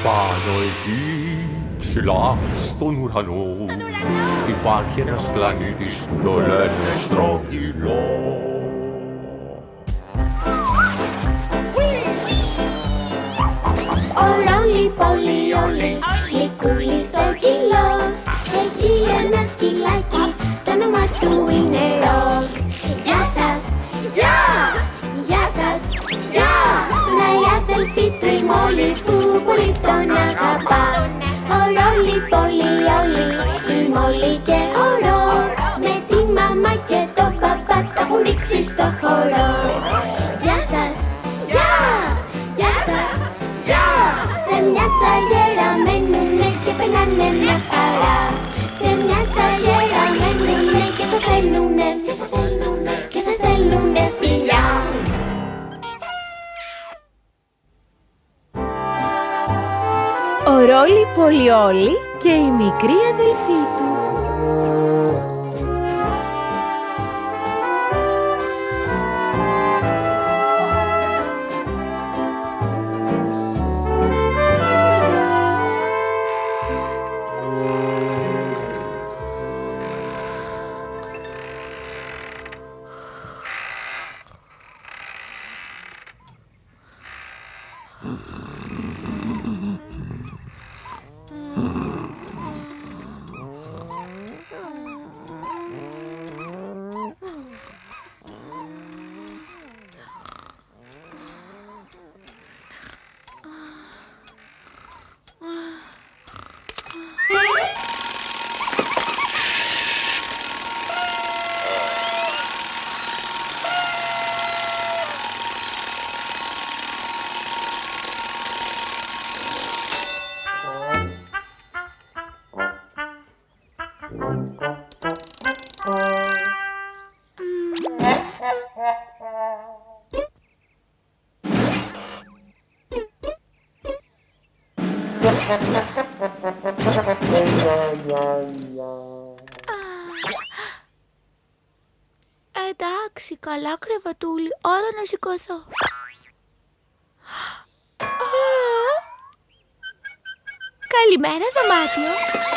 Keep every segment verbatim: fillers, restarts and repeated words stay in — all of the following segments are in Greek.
Πάνω εκεί, ψηλά στον ουρανό, υπάρχει ένας πλανήτης που το λένε στρογγυλό. Ο ρόλι πολύ όλη, γλυκούλης στρογγυλός, έχει ένα σκυλάκι, το όνομα του είναι Ροκ. Γεια σας, γεια, γεια σας, γεια. Να η αδελφή του η Μόλι που πολύ τον αγαπά. Ο ρόλι πολύ όλη, η Μόλι και ο Ροκ, με τη μαμά και τον παπά τα έχουν ρίξει στο χώρο. Γεια σας, γεια, γεια σας, γεια. Σε μια τσαγέρα μένουνε και περνάνε μια χαρά. Σε μια τσαγέρα μένουνε και σας στέλνουνε, και σας στέλνουνε φιλιά. Ο Ρόλι Πολυόλι και η μικρή αδελφή του. Εντάξει, καλά κρεβατούλη, ώρα να σηκωθώ. Καλημέρα, δωμάτιο.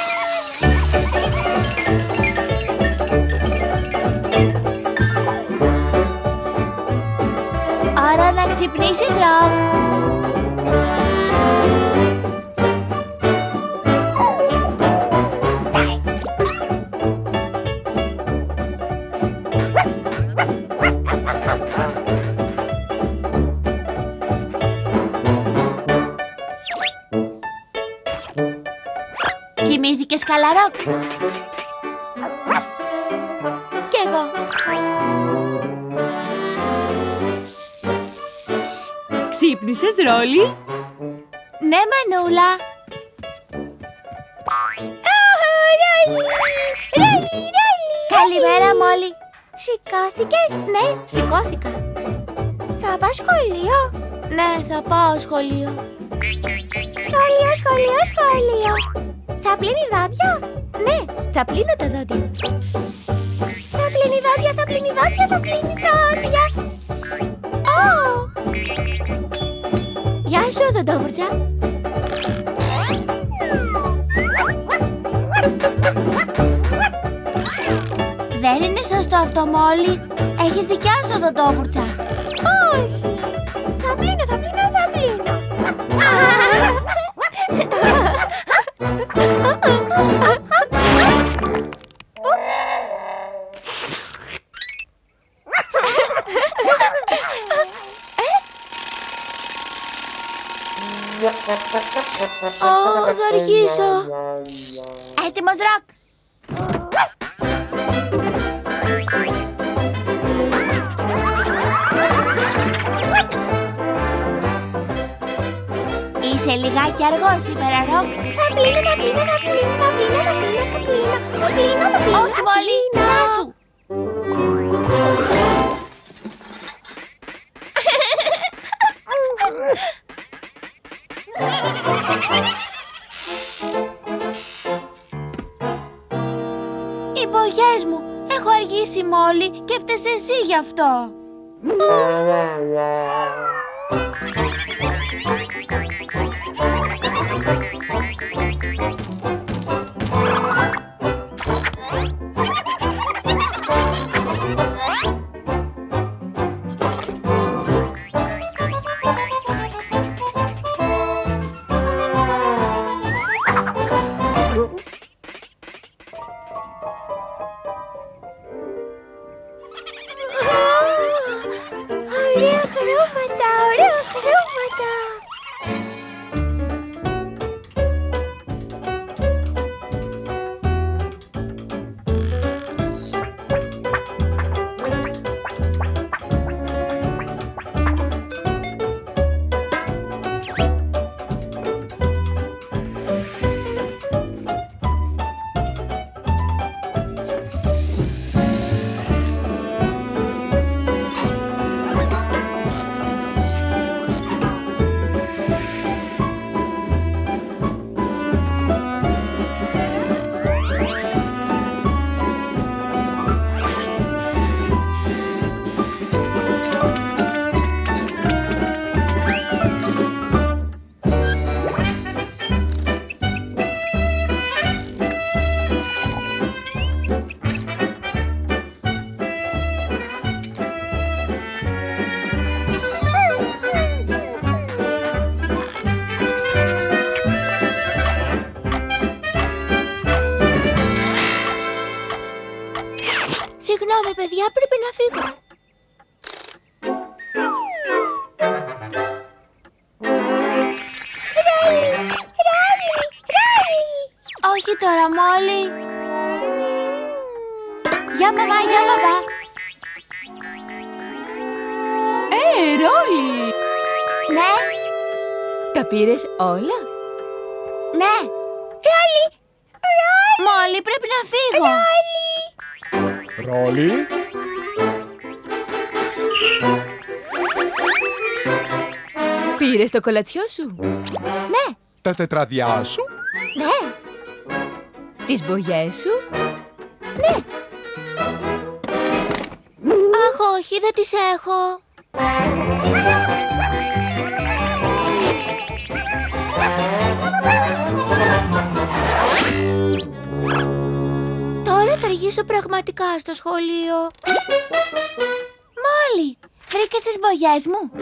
Ώρα να ξυπνήσεις, Ροκ. Κοιμήθηκες καλά, Ροκ? Κι εγώ. Ξύπνησες, Ρόλι? Ναι, Μανούλα. Ρόλι, Ρόλι, Ρόλι. Καλημέρα, Μόλι. Σηκώθηκες? Ναι, σηκώθηκα. Θα πάω σχολείο? Ναι, θα πάω σχολείο. Σχολείο, σχολείο, σχολείο. Θα πλύνεις δόντια? Ναι, θα πλύνω τα δόντια. Θα πλύνει δόντια, θα πλύνει δόντια, θα πλύνει δόντια. Ω! Γεια σου, οδοντόβουρτσα. Δεν είναι σωστό αυτό, Μόλι. Έχεις δικιά σου οδοντόβουρτσα. Όχι. Θα πλύνω, θα πλύνω, θα πλύνω. Ω, θα αργήσω. Έτοιμος, Ροκ? Είσαι λιγάκι αργός σήμερα, Ροκ. Θα πλύνω, θα πλύνω, θα πλύνω, θα πλύνω, θα πλύνω, θα πλύνω, θα πλύνω, θα πλύνω. Όχι, Μόλι, να σου. Οι μπογιές μου. Έχω αργήσει, Μόλι, και φταίς εσύ γι' αυτό. Ωραία χρώματα, ωραία χρώματα. Συγγνώμη, παιδιά, πρέπει να φύγω. Ράλι, Ράλι, Ράλι. Όχι τώρα, Μόλι. Γεια, μαμά, γεια, μπαμπά. Ε, Ρόλι! Ναι, Τα πήρες όλα? ναι. Ράλι, Ράλι. Μόλι, πρέπει να φύγω. Ράλι. Ρόλι. Πήρες το κολατσιό σου? Ναι, Τα τετραδιά σου. ναι, Τις μπογιές σου? ναι. Αχ, όχι, δεν τις έχω. Τώρα θα αργήσω πραγματικά στο σχολείο. Μόλι, βρήκες τις μπογιές μου?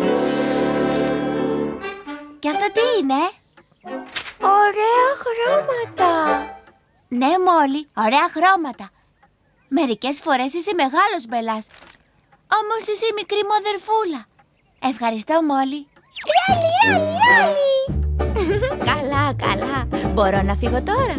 Και αυτό τι είναι? Ωραία χρώματα. Ναι, Μόλι, ωραία χρώματα. Μερικές φορές είσαι μεγάλος μπελάς. Όμως είσαι η μικρή μου αδερφούλα. Ευχαριστώ, Μόλι. Ράλι, ράλι, ράλι. Καλά, καλά. Μπορώ να φύγω τώρα?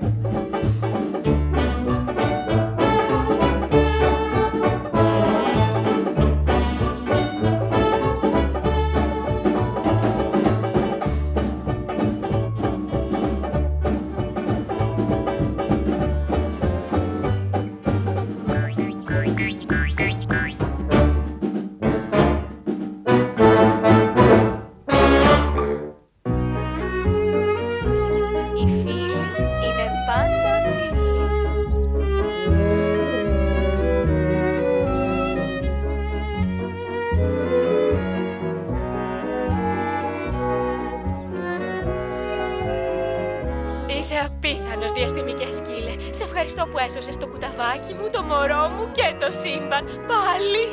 Είσαι απίθανος, διαστημικέ σκύλε. Σε ευχαριστώ που έσωσες το κουταβάκι μου, το μωρό μου και το σύμπαν. Πάλι.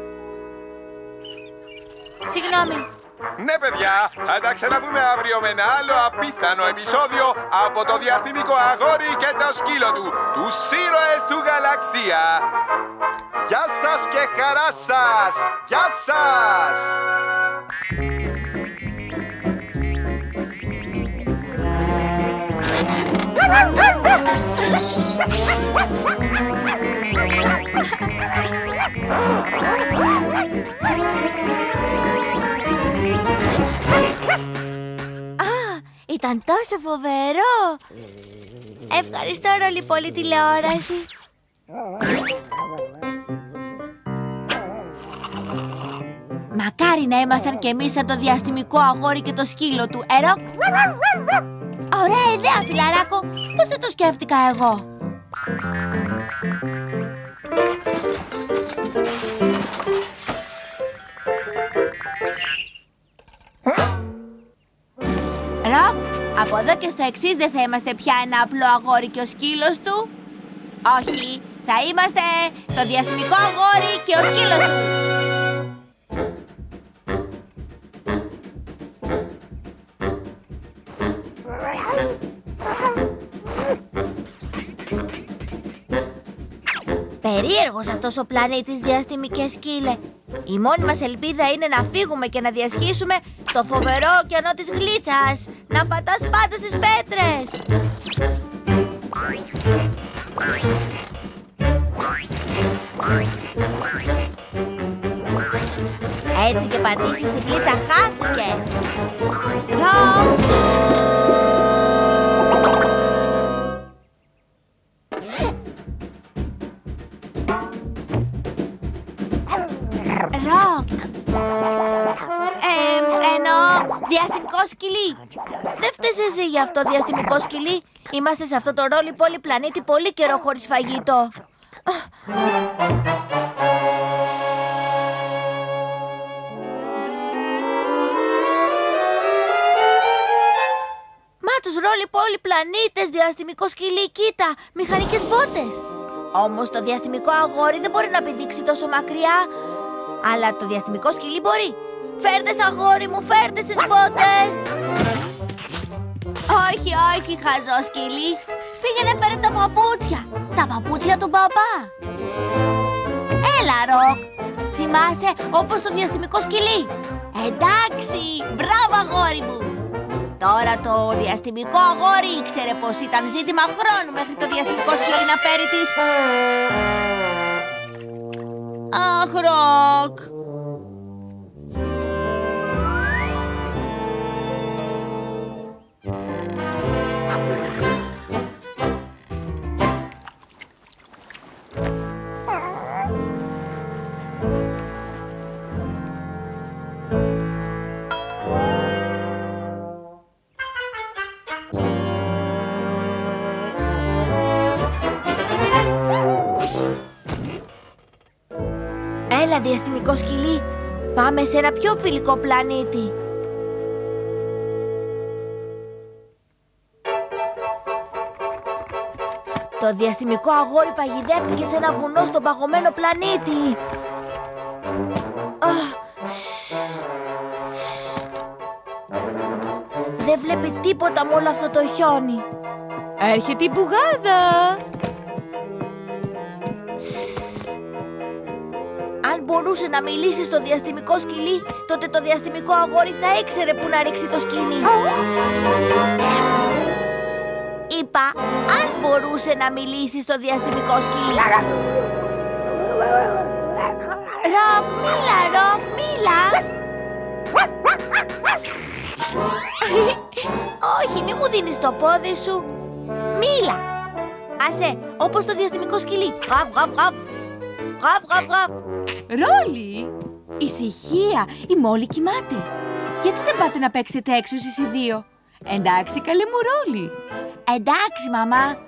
Συγγνώμη. Ναι, παιδιά, θα τα ξαναπούμε αύριο με ένα άλλο απίθανο επεισόδιο από το διαστημικό αγόρι και το σκύλο του, τους ήρωες του Γαλαξία. Γεια σας και χαρά σας! Γεια σας! Α, ήταν τόσο φοβερό. Ευχαριστώ, Ρόλι, πολύ τηλεόραση. Μακάρι να ήμασταν κι εμείς σαν το διαστημικό αγόρι και το σκύλο του, ερώ. Ωραία ιδέα, φιλαράκο. Πώς δεν το σκέφτηκα εγώ? Ροκ, από εδώ και στο εξής δεν θα είμαστε πια ένα απλό αγόρι και ο σκύλος του. Όχι, θα είμαστε το διαστημικό αγόρι και ο σκύλος του. Περίεργος αυτός ο πλανήτης, διαστημικέ σκύλε. Η μόνη μας ελπίδα είναι να φύγουμε και να διασχίσουμε το φοβερό ωκεανό της γλίτσας. Να πατάς πάντα στις πέτρες. Έτσι και πατήσεις την γλίτσα, χάθηκες. Ροκ! Ροκ! Ε, εννοώ διαστημικό σκυλί. Δεν φταίς εσύ γι' αυτό, διαστημικό σκυλί. Είμαστε σε αυτό το ρόλι πόλη πλανήτη πολύ καιρό χωρίς φαγητό. Μα τους ρόλι πόλη πλανήτες, διαστημικό σκυλί, κοίτα, μηχανικές μπότες. Όμως το διαστημικό αγόρι δεν μπορεί να πηδήξει τόσο μακριά. Αλλά το διαστημικό σκυλί μπορεί. Φέρτες αγόρι μου, φέρτες τις μπότες. Όχι, όχι, χαζό σκυλί. Πήγαινε φέρε τα παπούτσια. Τα παπούτσια του μπαμπά. Έλα, Ροκ. Θυμάσαι όπως το διαστημικό σκυλί. Εντάξει, μπράβο αγόρι μου. Τώρα το διαστημικό αγόρι ήξερε πως ήταν ζήτημα χρόνου μέχρι το διαστημικό σκυλί να φέρει τις... Αχ, Ροκ. Έλα, διαστημικό σκυλί, πάμε σε ένα πιο φιλικό πλανήτη. Το διαστημικό αγόρι παγιδεύτηκε σε ένα βουνό στον παγωμένο πλανήτη. Δεν βλέπει τίποτα με όλο αυτό το χιόνι. Έρχεται η πουγάδα. Αν μπορούσε να μιλήσει στο διαστημικό σκυλί, τότε το διαστημικό αγόρι θα ήξερε που να ρίξει το σκηνή. Είπα, αν μπορούσε να μιλήσει στο διαστημικό σκυλί. Ροκ, μίλα, Ροκ, μίλα. Όχι, μη μου δίνεις το πόδι σου. Μίλα. Άσε, όπως το διαστημικό σκυλί. Γαβ, γαβ, γαβ. Γαβ, γαβ, γαβ. Ρόλι, ησυχία, η Μόλι κοιμάται. Γιατί δεν πάτε να παίξετε έξω εσείς οι δύο? Εντάξει, καλέ μου Ρόλι. Εντάξει, μαμά.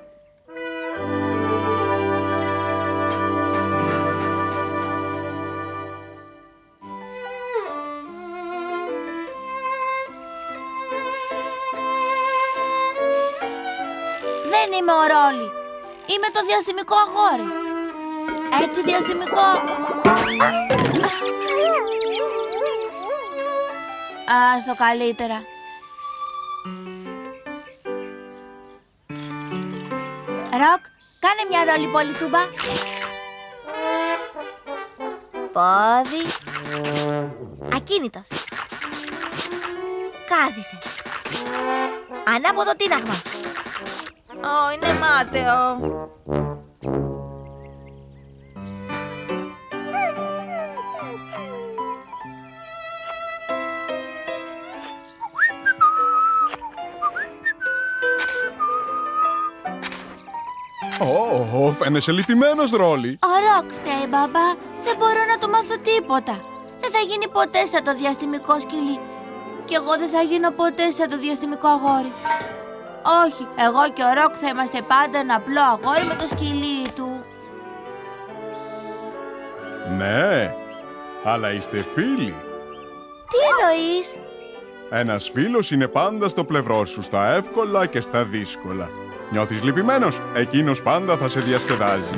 Δεν είμαι ο Ρόλι. Είμαι το διαστημικό αγόρι. Έτσι διαστημικό. Ας το καλύτερα. Ροκ, κάνε μια ρόλι πολυτούμπα. Πόδι. Ακίνητος. Κάθισε. Ανάποδο τίναγμα. Ω, είναι μάταιο. Ω, φαίνεσαι λυπημένος, Ρόλι. Ο Ροκ φταίει, μπαμπά. Δεν μπορώ να το μάθω τίποτα. Δεν θα γίνει ποτέ σαν το διαστημικό σκυλί. Κι εγώ δεν θα γίνω ποτέ σαν το διαστημικό αγόρι. Όχι, εγώ και ο Ροκ θα είμαστε πάντα ένα απλό αγόρι με το σκυλί του. Ναι, αλλά είστε φίλοι. Τι εννοείς? Ένας φίλος είναι πάντα στο πλευρό σου, στα εύκολα και στα δύσκολα. Νιώθεις λυπημένος, εκείνος πάντα θα σε διασκεδάζει.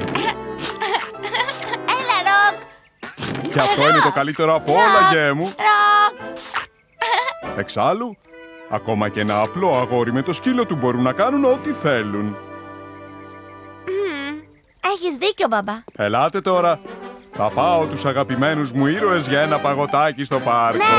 Έλα, Ροκ. Και αυτό είναι το καλύτερο από όλα, γέ μου. Ροκ. Εξάλλου, ακόμα και ένα απλό αγόρι με το σκύλο του μπορούν να κάνουν ό,τι θέλουν. Mm, Έχεις δίκιο, μπαμπά. Ελάτε τώρα. Θα πάω τους αγαπημένους μου ήρωες για ένα παγωτάκι στο πάρκο. Ναι!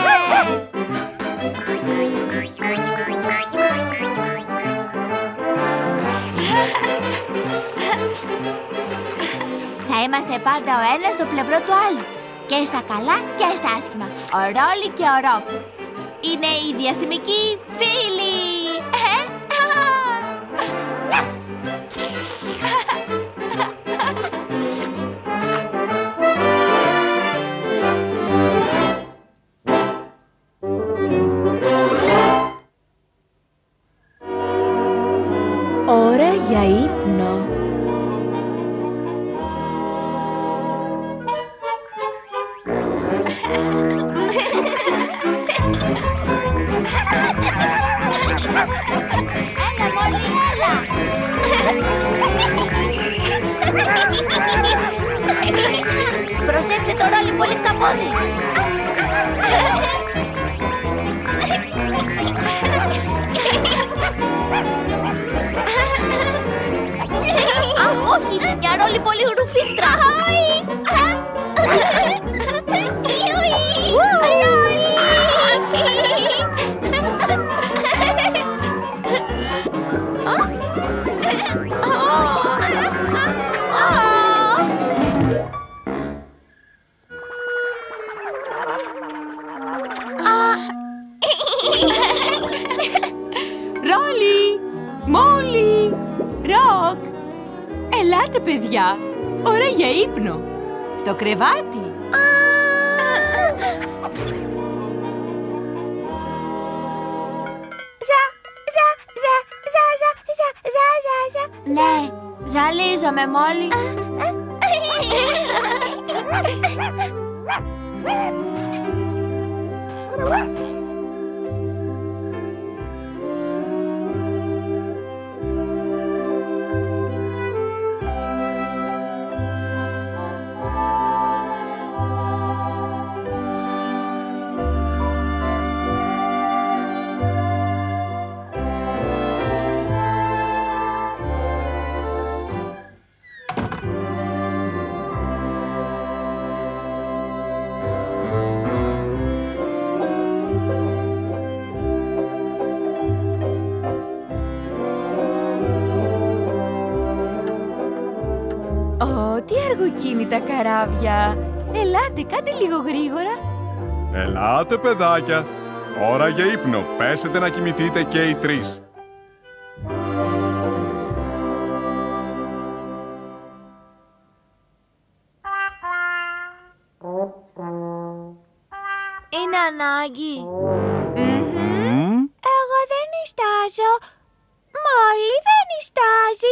Θα είμαστε πάντα ο ένας στο πλευρό του άλλου. Και στα καλά και στα άσχημα. Ο Ρόλι και ο Ροκ. Είναι οι διαστημικοί φίλοι. Ώρα για ύπνο. Έλα, Μόλι, έλα. Προσέχτε το Ρόλι πολύ χταπόδι. Αχ, όχι, μια Ρόλι πολύ ρουφίχτρα. Ρόλι, Μόλι, Ροκ. Ελάτε, παιδιά. Ώρα για ύπνο. Στο κρεβάτι. Ζα, ζα, ζα, ζα, ζα, ζα, ζα, ζα, ζα. Ναι, ζαλίζομαι, Μόλι. Ω, τι αργοκίνητα καράβια. Ελάτε, κάντε λίγο γρήγορα. Ελάτε, παιδάκια. Ώρα για ύπνο. Πέσετε να κοιμηθείτε και οι τρεις. Είναι ανάγκη. Μμμ. Εγώ δεν νιστάζω. Μόλι δεν νιστάζει.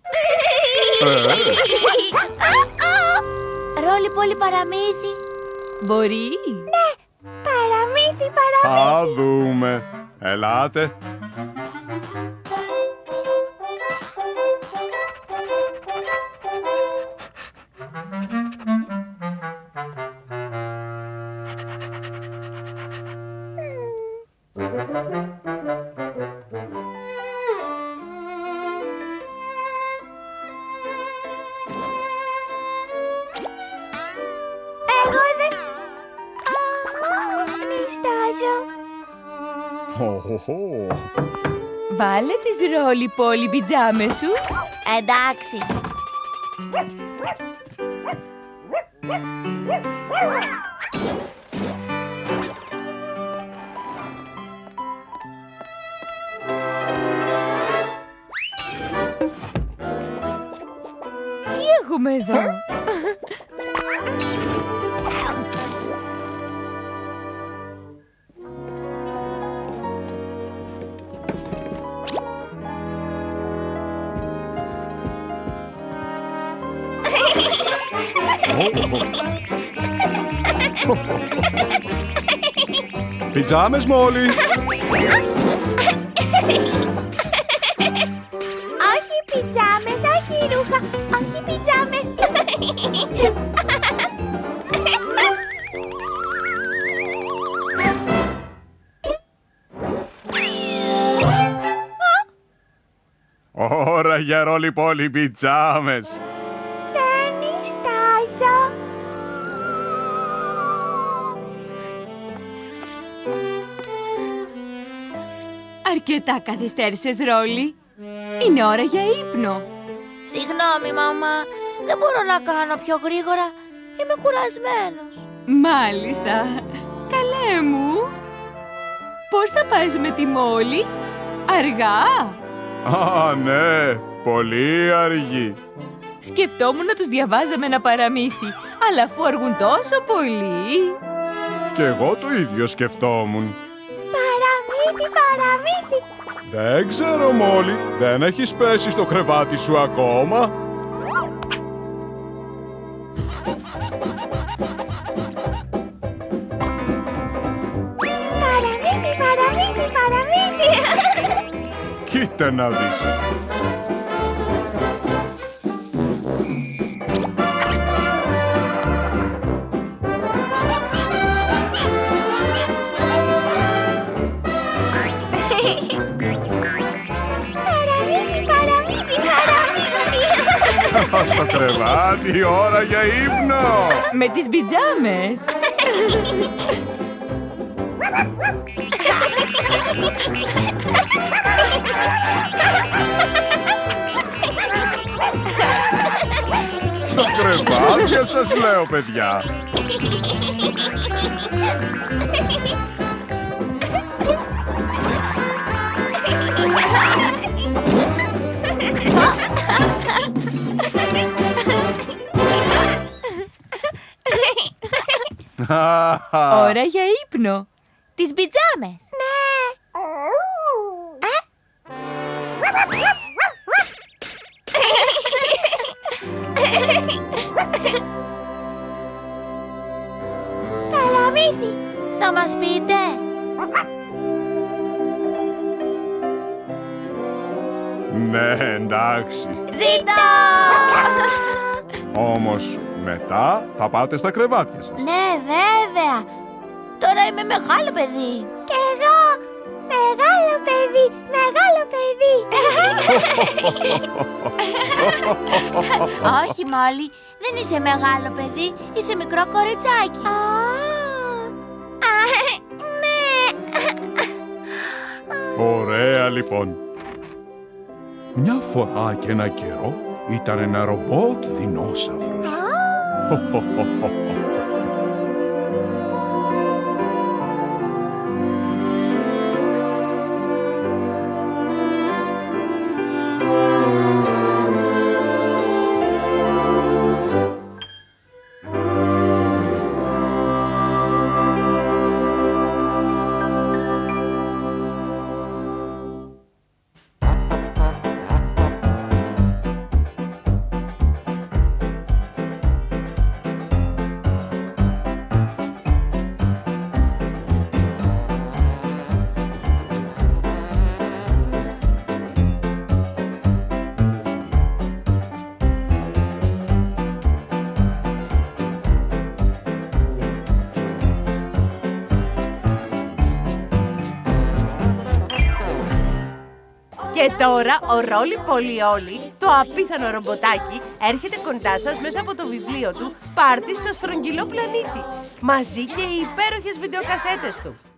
Ρόλι πολύ παραμύθι. Μπορεί. Ναι, παραμύθι, παραμύθι. Θα δούμε. Ελάτε. Εγώ δεν... Α, νιστάζω. Οχοχο. Βάλε τις Ρόλι Πόλι πιτζάμες σου. Εντάξει. Τι έχουμε εδώ? Πιτζάμες, Μόλι. Όχι πιτζάμες, όχι ρούχα, όχι πιτζάμες. Ώρα για Ρόλι Πόλι πιτζάμες. Αρκετά καθυστέρησες, Ρόλι. Είναι ώρα για ύπνο. Συγγνώμη, μαμά. Δεν μπορώ να κάνω πιο γρήγορα. Είμαι κουρασμένος. Μάλιστα. Καλέ μου. Πώς θα πας με τη Μόλι? Αργά? Α, ναι. Πολύ αργή. Σκεφτόμουν να τους διαβάζαμε ένα παραμύθι, αλλά αφού αργούν τόσο πολύ... Κι εγώ το ίδιο σκεφτόμουν. Παραμύθι, παραμύθι. Δεν ξέρω, Μόλι. Δεν έχεις πέσει στο κρεβάτι σου ακόμα? Παραμύθι, παραμύθι, παραμύθι. Κοίτα να δεις. Στο κρεβάτι, ώρα για ύπνο! Με τις πιτζάμες! Στο κρεβάτι σας λέω, παιδιά! Ώρα για ύπνο. Τις πιτζάμες. Ναι. Παραμύθι. Θα μας πείτε? Ναι, εντάξει. Ζήτω! Όμως μετά θα πάτε στα κρεβάτια σας. Ναι, βέβαια. Τώρα είμαι μεγάλο παιδί. Κι εγώ. Μεγάλο παιδί, μεγάλο παιδί. Όχι, Μόλι, δεν είσαι μεγάλο παιδί. Είσαι μικρό κοριτσάκι. Ναι. Ωραία, λοιπόν. Μια φορά και ένα καιρό ήταν ένα ρομπότ δεινόσαυρος. Και τώρα ο Ρόλι Πολιόλι, το απίθανο ρομποτάκι, έρχεται κοντά σας μέσα από το βιβλίο του «Πάρτι στο στρογγυλό πλανήτη», μαζί και οι υπέροχες βιντεοκασέτες του.